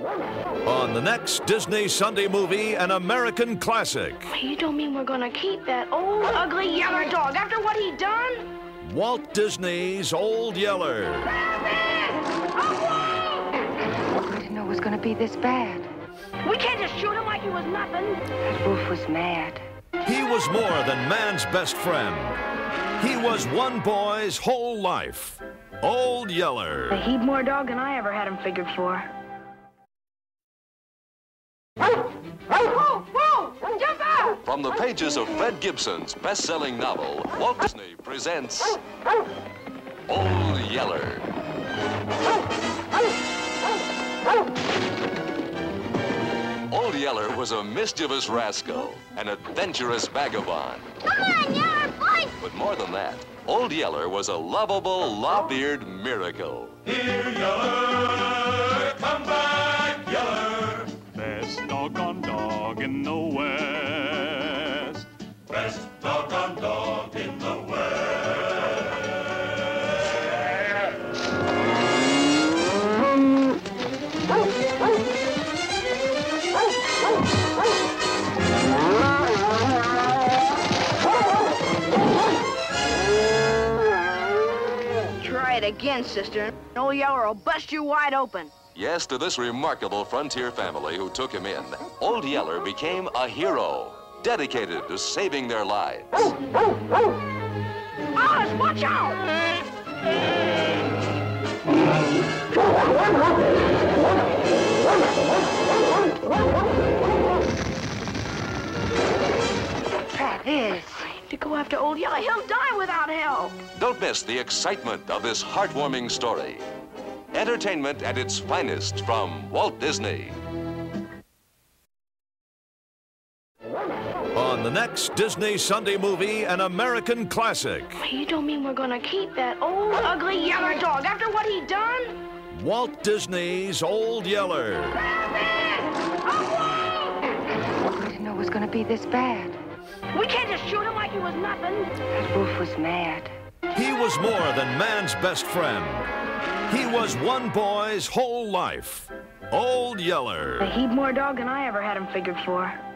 On the next Disney Sunday movie, an American classic. You don't mean we're gonna keep that old, ugly Yeller dog after what he done? Walt Disney's Old Yeller. I didn't know it was gonna be this bad. We can't just shoot him like he was nothing. That wolf was mad. He was more than man's best friend. He was one boy's whole life. Old Yeller. A heap more dog than I ever had him figured for. Whoa! Jump out! From the pages of Fred Gibson's best-selling novel, Walt Disney presents Old Yeller. Old Yeller was a mischievous rascal, an adventurous vagabond. Come on, Yeller, fight! But more than that, Old Yeller was a lovable, lop-eared miracle. Here, Yeller, come back, Yeller. Best doggone dog in the West. Best doggone dog in the West. Try it again, sister. Old Yeller will bust you wide open. Yes, to this remarkable frontier family who took him in, Old Yeller became a hero, dedicated to saving their lives. Alice, watch out! Travis. To go after Old Yeller, he'll die without help. Don't miss the excitement of this heartwarming story. Entertainment at its finest from Walt Disney. On the next Disney Sunday movie, an American classic. You don't mean we're gonna keep that old, ugly Yeller dog after what he done? Walt Disney's Old Yeller. I didn't know it was gonna be this bad. We can't just shoot him like he was nothing. That wolf was mad. He was more than man's best friend. He was one boy's whole life. Old Yeller. A heap more dog than I ever had him figured for.